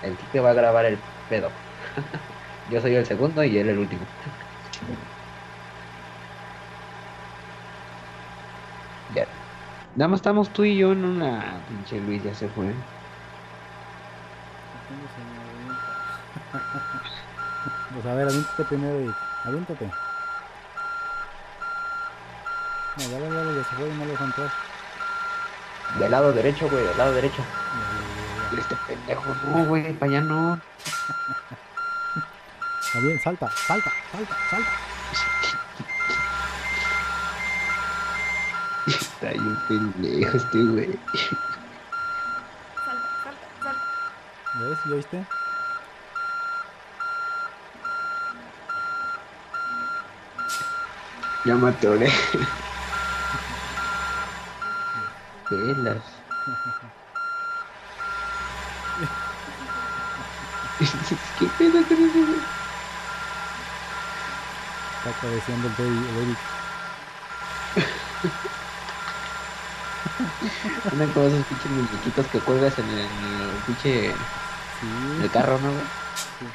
El Kike va a grabar el pedo. Yo soy el segundo y él el último. Ya. Nada más estamos tú y yo en una. Pinche Luis ya se fue. No tengo sueño, avienta. Pues a ver, aviéntate primero, Eric. Aviéntate. No, ya Lalo ya se fue y no lo vas a entrar. Del lado derecho, güey, del lado derecho. Ya. Este pendejo, no, güey, para allá no. Está bien, salta, salta, salta, salta. Está bien pendejo este güey. Salta, salta, salta. ¿Ves? ¿Ya viste? Ya me atoré. Pelas. ¿Qué pedo con ese güey? Está cabeceando el Eric. Andan como esos pinches muñequitos que cuelgas en el pinche. En Sí, el carro, ¿no, güey? sí.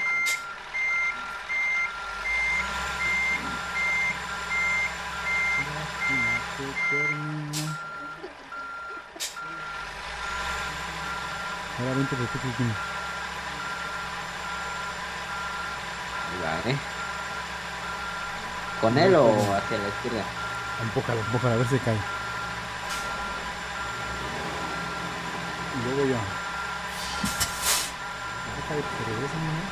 Lástima que termina. Ahora vente por tu Kikín. Ahí va, ¿eh? ¿Con Ya él está. o hacia la izquierda? Empújalo, empújalo, a ver si cae. Y luego yo. Deja de que se regrese, niño.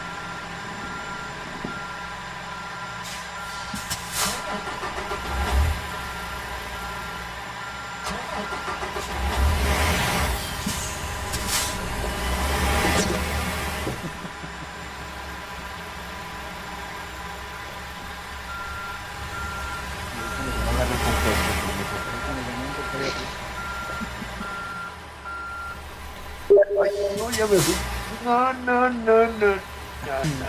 Y ahí están los No llamados. agarres tan fuerte, pendejo. Ahí están los llamados por allá atrás. Ay, no, ya me fui. No, no, no, no. No, no.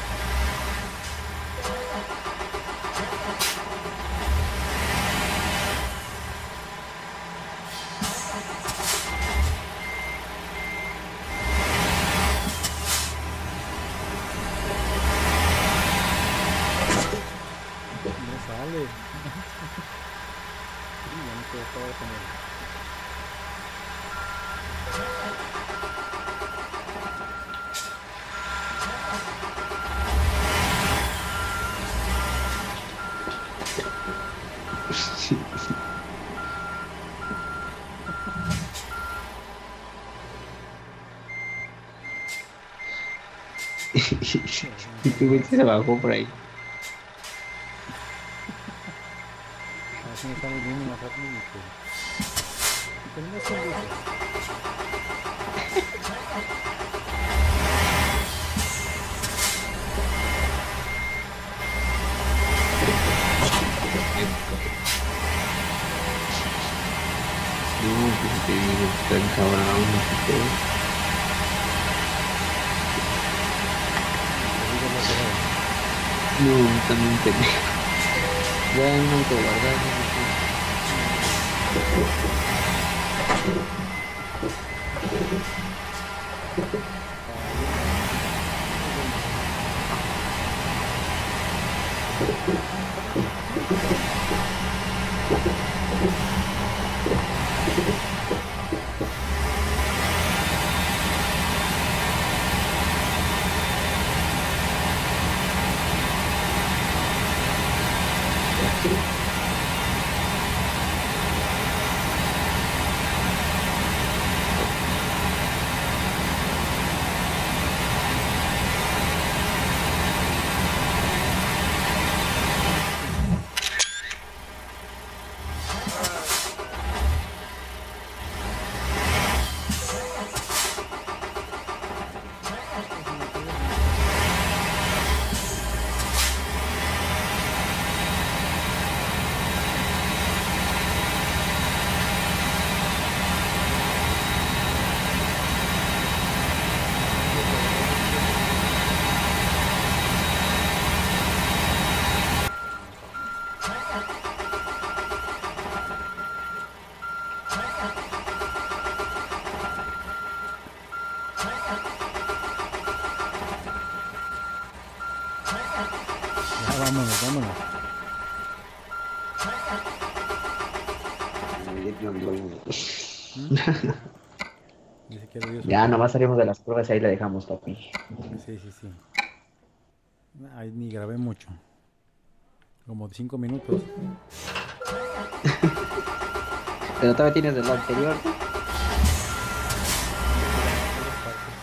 No sale. Y ya no puedo acabar con él. Pero no Este sale güey más. se bajó por ahí. Así nos estamos viendo más rápido y termina siendo eso. No, pues te digo, está cabrón este pedo. Mientras digas la verdad. No, también pendejo. Ya un auto guardado, no sé. Caballero. Nos vemos. vámonos, vámonos. ¿Mm? Dice que le dio su Ya, correo. nomás salimos de las pruebas y ahí la dejamos, papi. Sí, sí, sí. Ahí ni grabé mucho. Como 5 minutos. Pero todavía tienes de lo anterior, ¿no? Puras partes.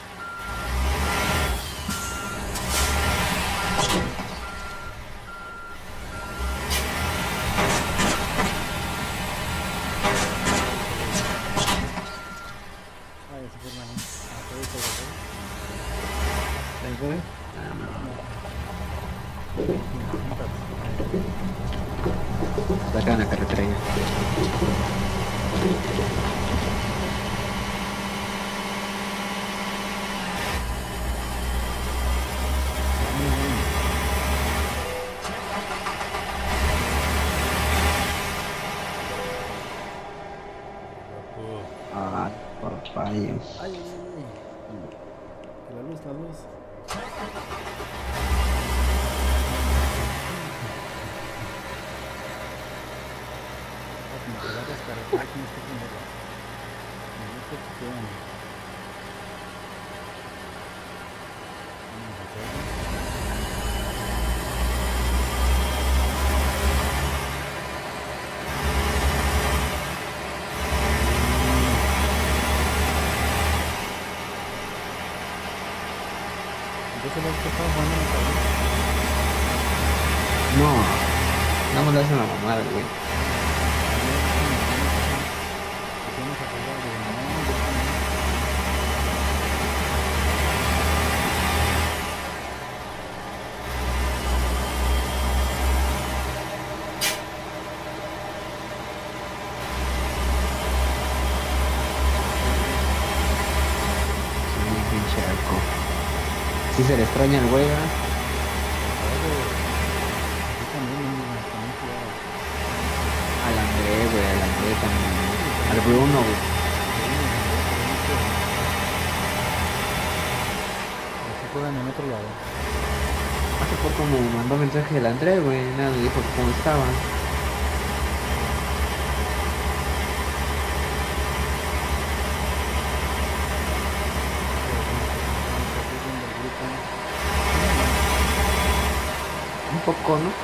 Ay, ese fue el maní. ¿Te gusta el café? ¿Ahí fue? No. Imagínate. Está acá en la carretera ya. Va muy bien. Guapo. Ah, papaya. Ay, ay, ay, ay. Que la luz, la luz. Como que va a descargar, tienes que ponerla. No te chequean. Vamos a hacerlo. Entonces lo que estaba jugando en el tablero. No, no me lo hace la mamada, güey. Vamos a jugar de no, yo también. Sí, pinche arco. Sí se le extraña el güey, ¿verdad? Yo también jugaba. Al André, güey, al André también. Sí, Al también Bruno, güey. así juegan en otro lado. Hace poco me mandó mensaje del André, güey. Nada, me dijo cómo estaba. Un poco, ¿no?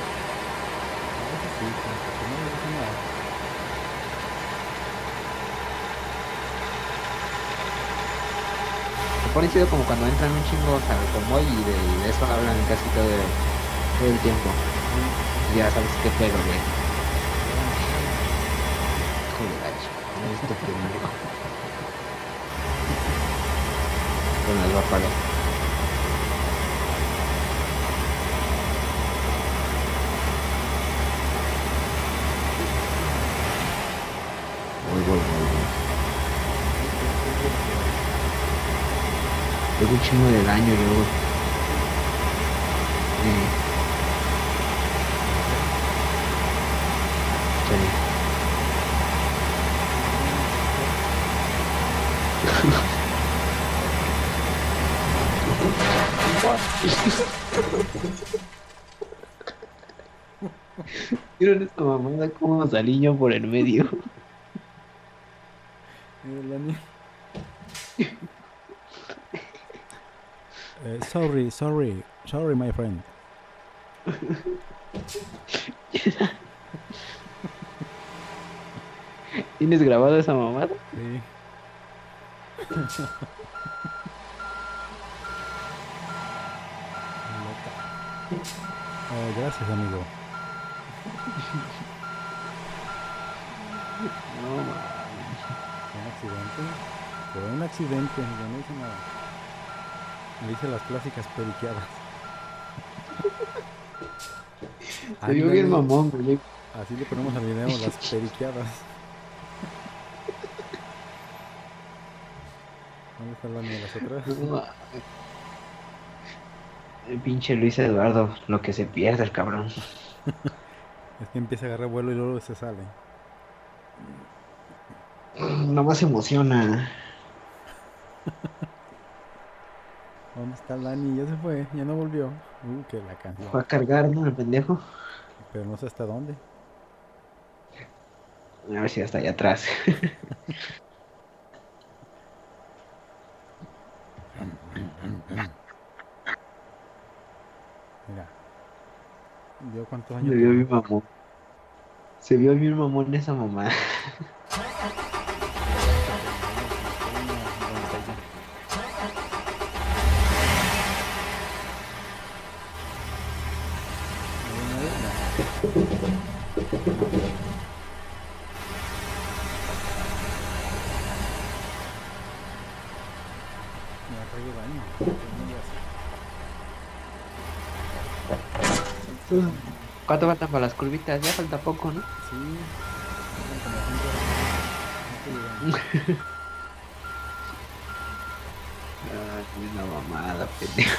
Se pone chido como cuando entran un chingo al convoy y de eso hablan casi todo el tiempo. Y ya sabes qué pedo, güey. Joder, gacho. No es esto primero. Con las ráfagas. Voy. Tengo un chingo de daño, yo. ¿Vieron esta mamada cómo salí yo por el medio? Sorry, my friend. ¿Tienes grabado esa mamada? Sí. Gracias, amigo. No, mames. Un accidente. Fue un accidente, yo no hice nada. Me hice las clásicas periqueadas. Se vio bien mamón, güey. Así le ponemos al video, las periqueadas. ¿Dónde está la de las otras? No, el pinche Luis Eduardo, lo que se pierde el cabrón. Es que empieza a agarrar vuelo y luego se sale. Nomás se emociona. ¿Dónde está el Dani? Ya se fue, ya no volvió. Que la canción. Fue a cargar, ¿no? El pendejo. Pero no sé hasta dónde. A ver si hasta allá atrás. Mira, ¿vio cuántos Se años vio mi tiene? mamón. Se vio bien mamón esa mamá. Parece que le cae una 91. ¿99? No. No. Me rayó daño. Pues no digas. ¿Cuánto faltan para las curvitas? Ya falta poco, ¿no? Sí, faltan como 5 horas. No estoy llegando. Ah, es una mamada, pendejo.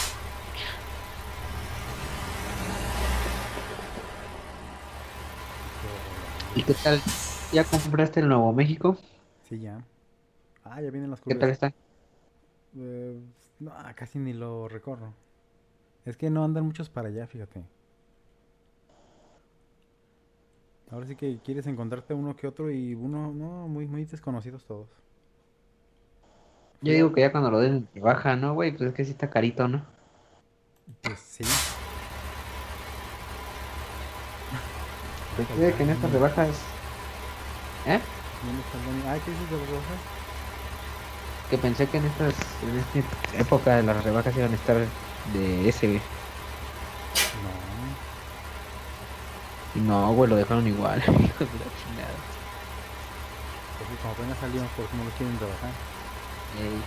Qué ¿Y qué barbaridad. tal? ¿Ya compraste el Nuevo México? Sí, ya. Ah, ya vienen las ¿Qué tal curvas. está? Eh, no, casi ni lo recorro. Es que no andan muchos para allá, fíjate. Ahora sí que quieres encontrarte uno que otro y uno, no, muy, muy desconocidos todos. Yo Fui digo al... que ya cuando lo den baja, ¿no, güey? Pues es que sí está carito, ¿no? Pues sí. Ay, Pues falta sí, que en estas Dani. rebajas, ¿eh? ¿Dónde está el Dani? Ay, ¿qué dices de las rojas? Que pensé que en esta época de las rebajas iban a estar de ese, güey. No. Y no, güey, lo dejaron igual. Hijos de la chingada. Pues sí, como apenas salió, por eso no lo quieren trabajar. Ey,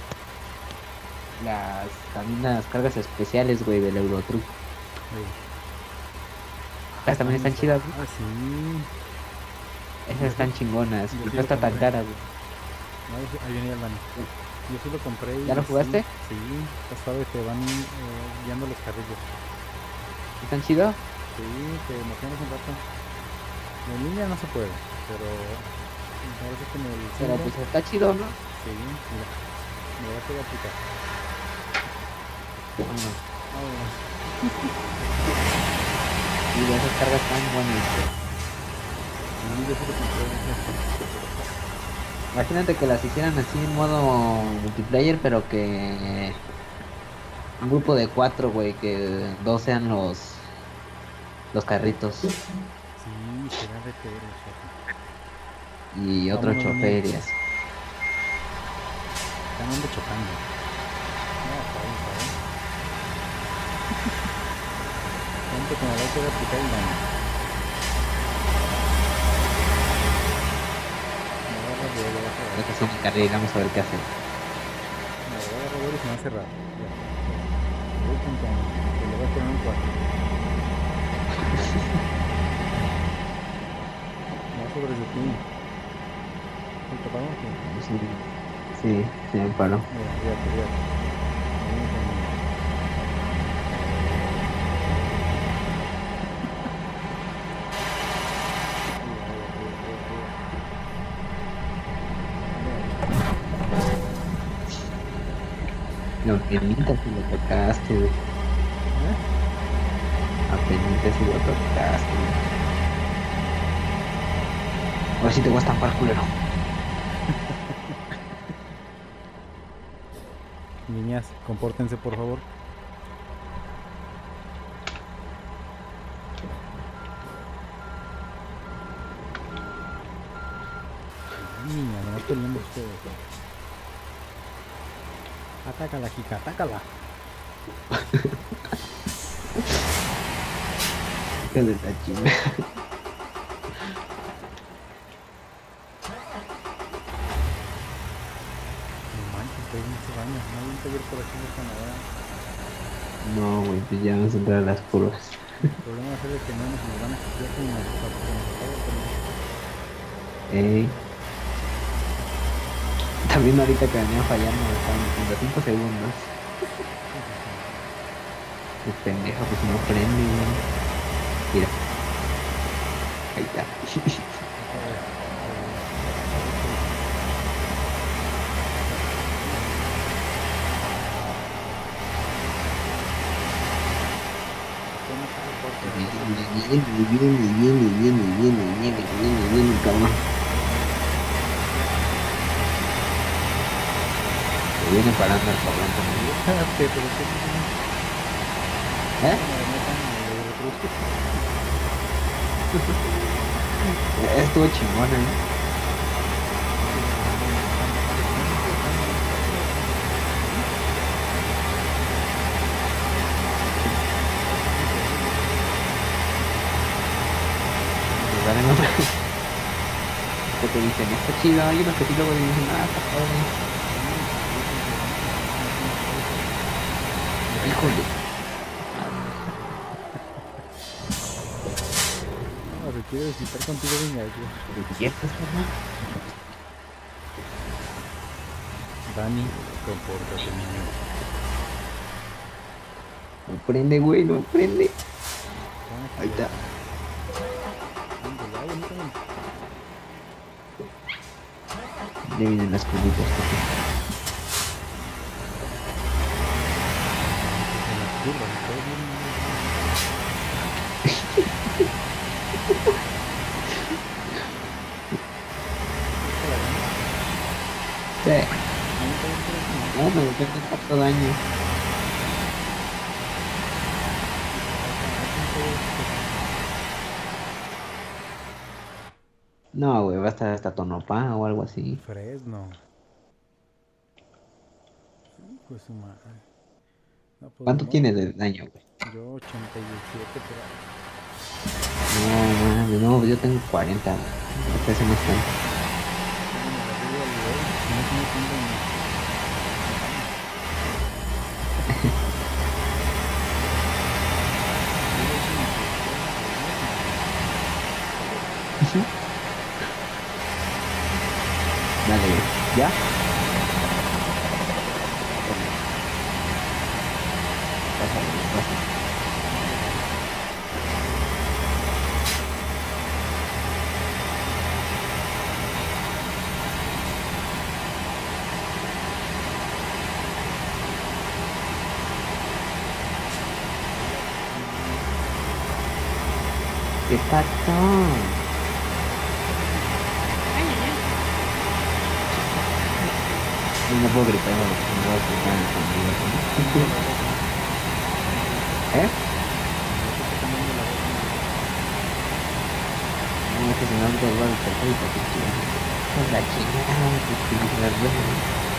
también las cargas especiales, güey, del Eurotruck. Ey. Ah, Las también están están esas. chidas, güey. Ah, sí. Esas Yo sí, están chingonas. yo Y sí no lo está tan compré. cara, güey. No, ahí venía el Dani. Yo sí lo compré ¿Ya lo y sí, jugaste? sí, está suave, te van guiando los carrillos. ¿Están chidos? Sí, te emocionas un rato. En línea no se puede, pero parece que en el Pero Simbo, pues está chido, ¿no? sí, mira, me lo voy a aplicar. Vámonos. Vámonos. Y de esas cargas están buenas. Sí, yo sí lo compré. Imagínate que las hicieran así en modo multiplayer, pero que un grupo de cuatro, güey, que dos sean los carritos Sí, será de perros, fíjate. y otro Vámonos, Dani. chofer y así. Están ando chocando. No, está bien, está bien. Tanto que me va a quedar aplicar el Dani. Me agarra vuelo, vas a ver. Creo que es un carril, vamos a ver qué hace. Me va a agarrar vuelo y se me va a cerrar. Ya. Voy contando. Que le voy a poner un 4. No sobre de ti. ¿El tapado o qué? Sí, sí, se me paró. Mira, fíjate, fíjate. Ahí viene conmigo. Arriba, arriba, arriba, arriba, arriba. Dale, dale. No, apenitas si lo tocaste, güey. ¿Eh? Apenitas si lo tocaste, güey. A ver si te voy a estampar, culero. Niñas, compórtense por favor. Ay, niña, nomás peleando ustedes. Atácala, Jica, atácala. Hija de la chingada. No manches, estoy mucho daño. No hay un taller por aquí en Canadá. No, güey, pues ya vamos a entrar a las curvas. El problema va a ser de que no nos van a quitar con nos acaba de poner. Ey. También ahorita que venía fallando, estaban en 5 segundos. El pendejo, pues no prende, güey. Mira, ahí está. Otra vez. Bien, bien, bien, bien, bien, bien, bien, bien, bien, bien, cabrón. Se viene parando el cabrón también. Espérate, pero ¿qué dices? ¿Eh? Déjame lo reproduzco. Estuvo chingona, ¿eh? Nos daremos que te dicen, está chido, hay unos que sí luego dicen, ah, está padre. Híjole. No, si quieres visitar contigo, venga, yo. ¿De cierto, carnal? Dani, compórtate, niño. No prende, güey, no prende. Te van a Ahí quitar. está. Ándale, ay, a mí también. Ya vienen las cubitas, papi. En las curvas, y todo bien. ¿Te la ganas? Sí. A mí también creo que No, me volvió a hacer daño. hacen todo esto. No, güey, va a estar hasta Tonopá o algo así. Fresno. Hijo de su madre. No, pues ni ¿Cuánto modo. tiene de daño, güey? Yo 87 por ahí. No, mames, no, yo tengo 40, güey. Ese no es tanto. Bueno, me la arriba al güey. Si no tiene tiempo en daño. Yo lo hice en instrucción, pero no es nada. Dale, güey. ¿Ya? Pásale, güey, pásale. Dale, dale. ¿Qué pasó? No puedo gritar, no, no voy a gritar en el Está cambiando sonido, la voz, ¿no? ¿eh? Ya te está cambiando la voz, amigo. No, es que si no, ahorita voy a despertar y para que chingada. Pues la chingada, pues que dice las veces.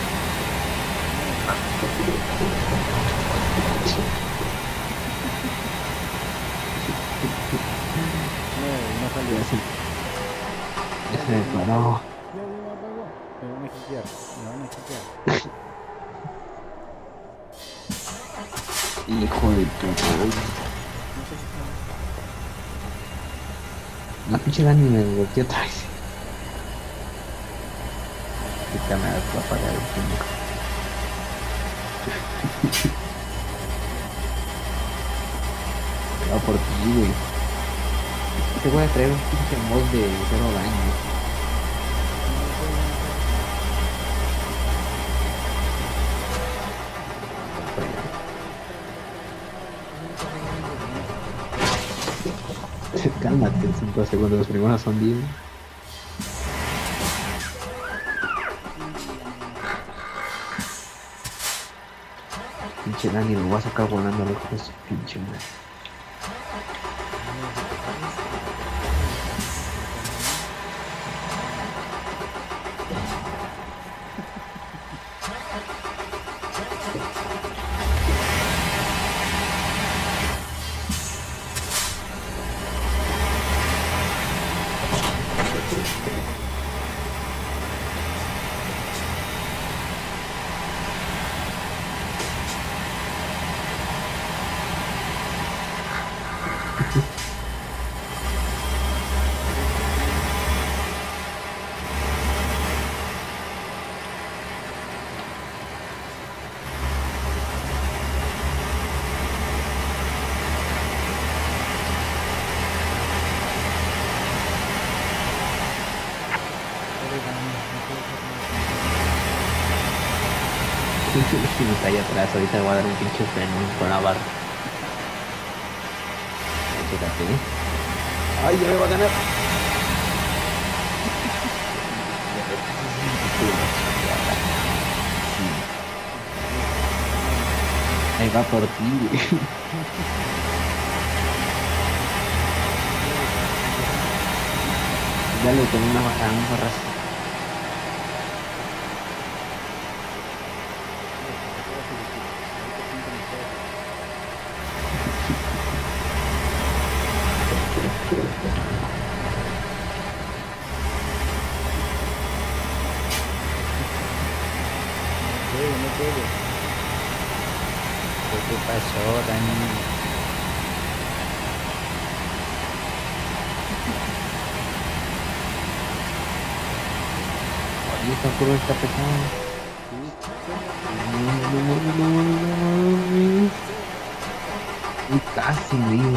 No, no salió. Ya se, ya se Ya me se me apagó. paró. Ya se me apagó. Me van a hackear. Me van a hackear. Hijo de tu madre. No sé qué pasó. La pinche Dani me volteó otra vez. Qué cámara va a apagar el pendejo. Va por ti, güey. Te voy a traer un pinche mod de cero daño. No lo sé, no lo sé. Eso no pasa nada vergüenza. Cálmate, 5 segundos. Los primeros son 10. Pinche Dani, lo voy a sacar volando lejos de su pinche madre. No, si te pasas, te vas a enojar. Pero como no, pobre Dani, no puedo hacer nada contra él. Si me cae atrás, ahorita le voy a dar un pinche freno con la barra. Fíjate. Ay, ya me va a ganar. Ahí va por ti, güey. Dale con una raza. No puedo. ¿Qué pasó, Dani? Oye, esta curva está pesada. Uy, casi libre.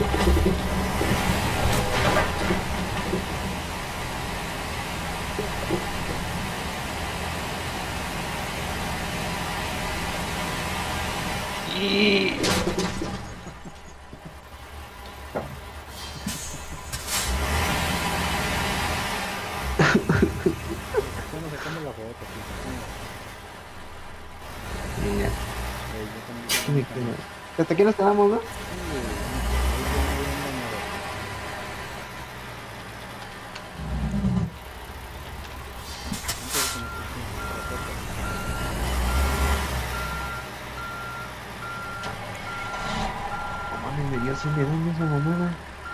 Estamos sacando la foto. Mira. Yo también. ¿Hasta aquí nos quedamos, no? Oh, mames, me dio 100 de daño esa mamada.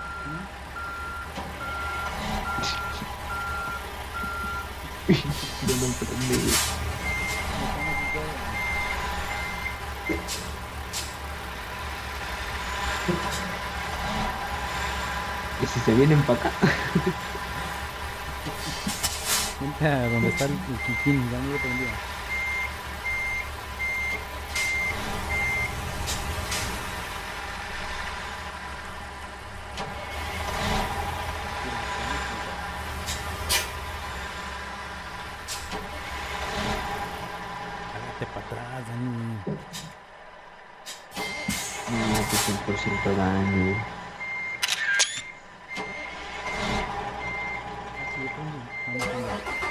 Yo no entendí. ¿Y si se vienen para acá? Vente a donde está el Kikín, ya no lo prendía. Hágate para atrás, Dani. No, pues 100% daño. Sí, yo prendo. Vamos a prender.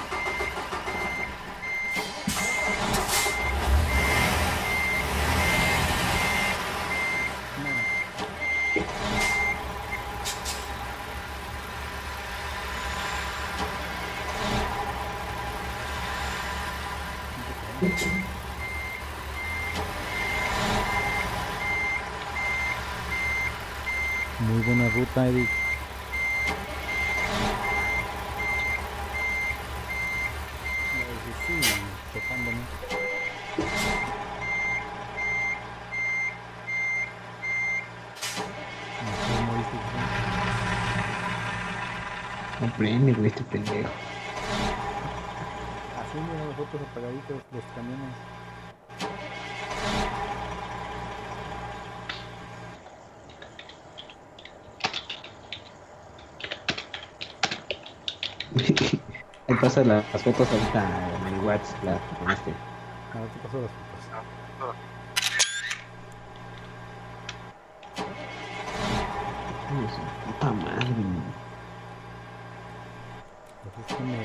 Muy buena ruta, Eric. Sí, tocándome. ¿Cómo viste? No prende, güey, este pendejo. Así mira los otros apagaditos, los camiones. Ahí pasa las fotos ahorita en el WhatsApp, la que tomaste. Ahora te paso las fotos. Ay, su puta madre. Pues es que me...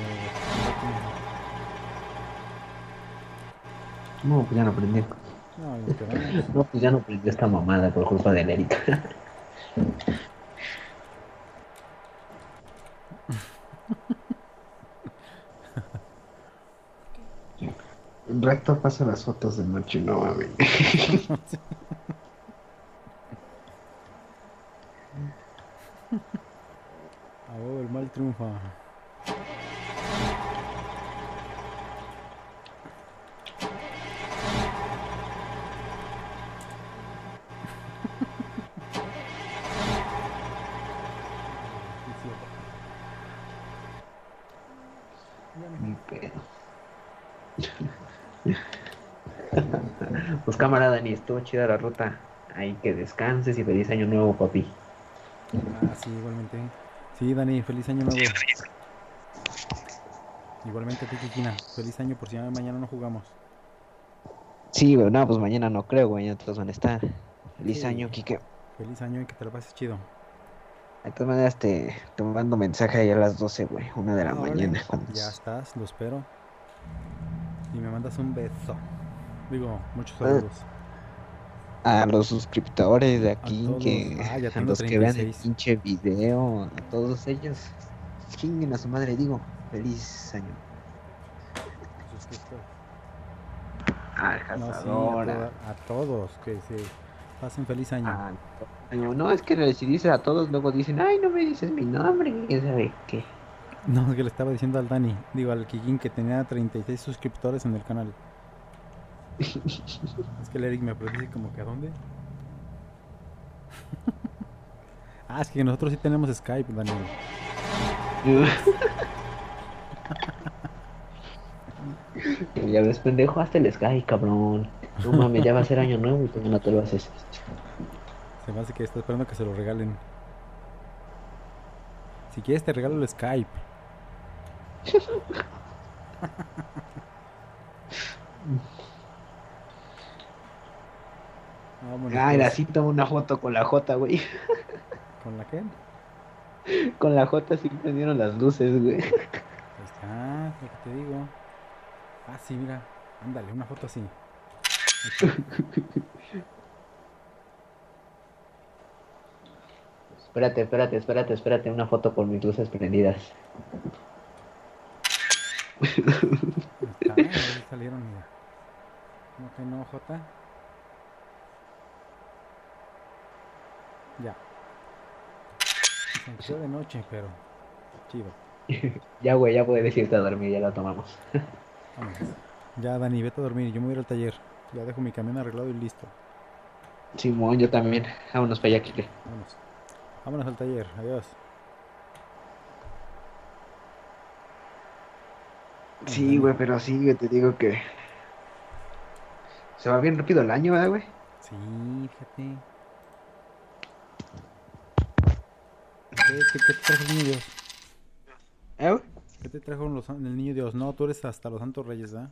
No, pues ya no prendió. No, lo esperamos. No, pues ya no prendió esta mamada por culpa de Erika. Recto pasa las fotos de noche, no mames. A huevo, el mal triunfa. Ni pedo. Pues camarada, ni estuvo chida la ruta. Ahí que descanses y feliz año nuevo, papi. Ah, sí, igualmente. Sí, Dani, feliz año nuevo. Igualmente a ti, Kikina. Feliz año por si mañana no jugamos. Sí, güey, no, pues mañana no creo, güey, ya todos van a estar. Feliz Sí. año, Kike. Feliz año y que te lo pases chido. De todas maneras te mando mensaje ahí a las 12, güey, 1 de la mañana. Órale, ya estás, lo espero. Y me mandas un beso. Digo, muchos Eh, saludos. A los suscriptores de A aquí, todos. Ah, ya a tengo los que vean el 36 pinche video, a todos ellos, chinguen a su madre, digo, feliz año. suscriptores. Al No, sí, cazador, a todos. Que se pasen feliz año. a- no, es que si dices a todos, luego dicen, ay, no me dices mi nombre, quién sabe qué. No, es que le estaba diciendo al Dani, digo al Kikín que tenía 36 suscriptores en el canal. Es que el Eric me dice como que ¿a dónde? Ah, es que nosotros sí tenemos Skype, Daniel. Ya ves, pendejo, hasta el Sky, cabrón. No mames, ya va a ser año nuevo y todavía no te lo haces. Se me hace que está esperando que se lo regalen. Si quieres te regalo el Skype. Vámonos Ay, pues. así tomo una foto con la J, güey. ¿Con la qué? Ahí Con la J sí prendieron las luces, güey. está, lo que te digo. Ah, sí, mira. Ándale, una foto así. Ahí está. Espérate, una foto con mis luces prendidas. Ahí está, ahí salieron, mira. ¿Cómo que no, J? Ya. Aunque sea de noche, pero chido. Ya, güey, ya puedes irte a dormir, ya la tomamos. Vámonos. Ya, Dani, vete a dormir. Yo me voy a ir al taller. Ya dejo mi camión arreglado y listo. Simón, yo también. Vámonos para allá, Kike. Vámonos. Vámonos al taller. Adiós. Sí, Dani. güey, pero sí, güey, te digo que se va bien rápido el año, ¿verdad, güey? Sí, fíjate. ¿Qué te trajo el niño Dios? Güey? ¿Qué te trajo el niño Dios? No, tú eres hasta los Santos Reyes, ¿ah?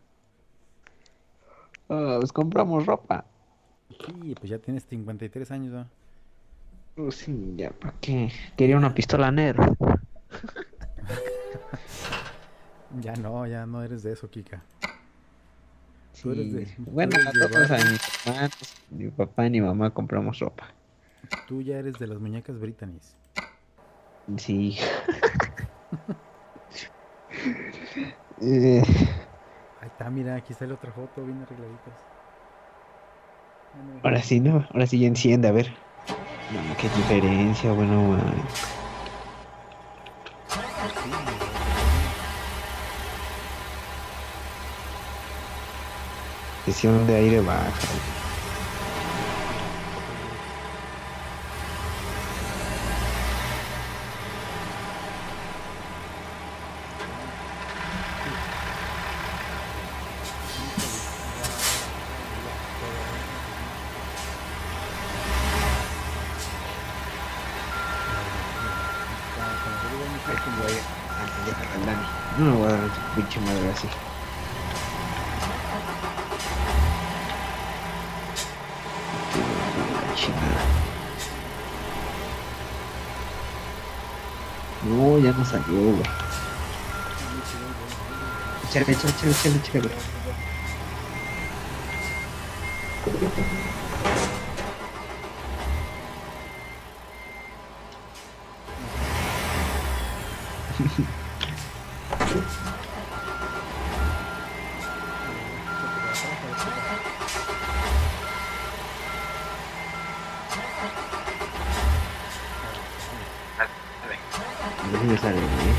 Pues compramos ropa. Sí, pues ya tienes 53 años, ¿ah? Sí, ya, ¿para qué? Quería una pistola Nerf. Ya no eres de eso, Kika. Tú eres Sí, tú bueno, eres a de todos, a barrio. mis hermanos, mi papá y mi mamá compramos ropa. Tú ya eres de las muñecas Britannies. Sí. Eh, Ahí está, mira, aquí sale otra foto, bien arregladitas. ahora sí, ¿no? Ahora sí ya enciende, a ver. No, qué diferencia, bueno, man. Sí, Presión de aire baja. Ay, como voy a dejar al Dani. No me voy a dar su pinche madre así. La chingada. No, ya no salió, güey. Échale. A ver si me sale, güey.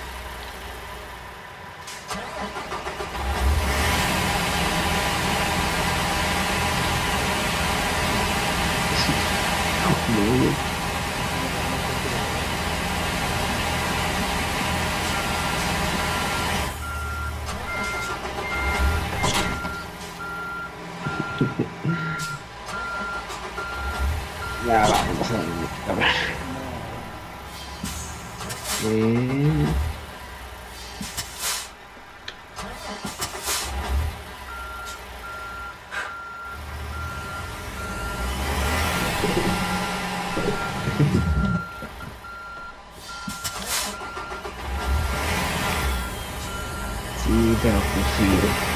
No, güey. Ya vamos a ver, cabrón. Eh, Pero pues sí,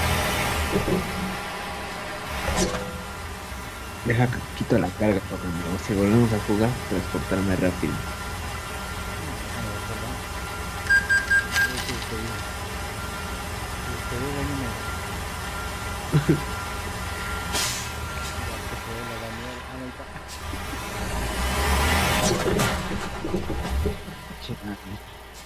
deja que quito la carga para cuando si volvemos a jugar, transportarme rápido. Déjame bajarla. Creo que te digo, niño, ya se fue la bañera. Ah, no, ahí Chale.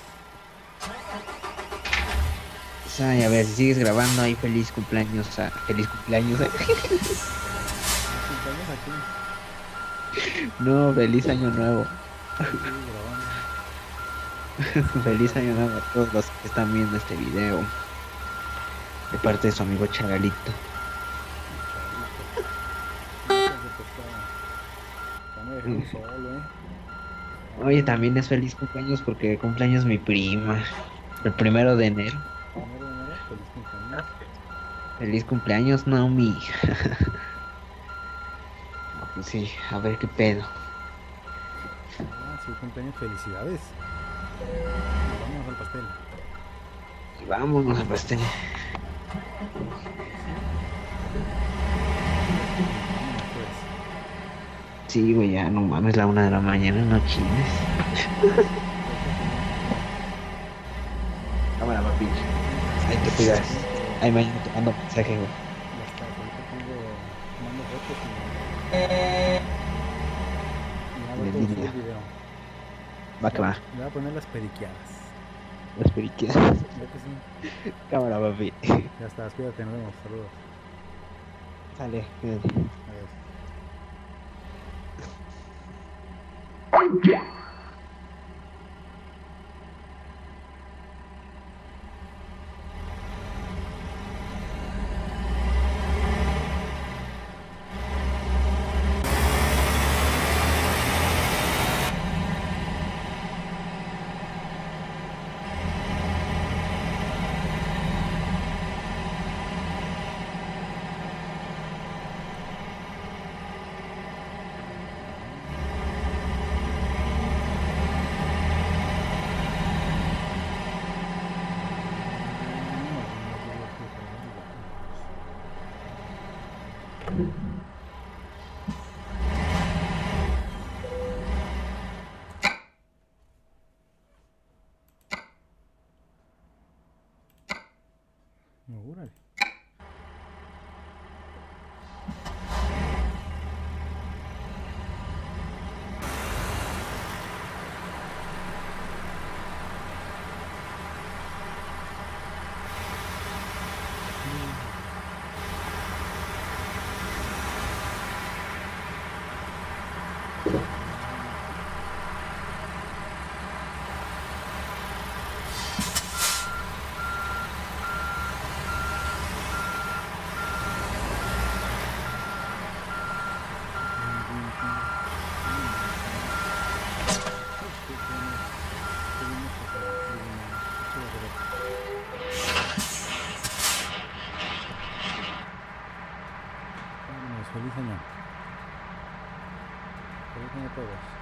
Ay, a ver, si sigues grabando ahí, feliz cumpleaños, feliz cumpleaños. está. Cumpleaños aquí. No, feliz año nuevo. Sigue grabando. Sigue Feliz año grabando. nuevo a todos los que están viendo este video. De parte de su amigo Chagalito. Chavalito. Hijos de pescado. Ya me dejaron solo, Oye, Ay, también es feliz cumpleaños porque cumpleaños mi prima. El 1 de enero. primero de enero, feliz cumpleaños. Feliz cumpleaños, Naomi. No, pues sí, a ver qué pedo. Ah, sí, cumpleaños, felicidades. Y vamos al pastel. Y vámonos al pastel. Pues sí, vámonos pues. Sí, güey, ya no mames, la 1 de la mañana, no chines. Ya hay que cenar. Cámara, papi. Ahí te Ahorita cuidas. tengo, Ahí mañana te mando mensaje, güey. ya está, ahorita te mando fotos y al En rato subo el línea. video. Va que va. Le voy a poner las periqueadas. Las periquitas. Ya que sí. Cámara, papi. Ya está, cuídate, nos vemos. Saludos. Sale, cuídate. Adiós. Órale. Feliz año. Feliz año a todos.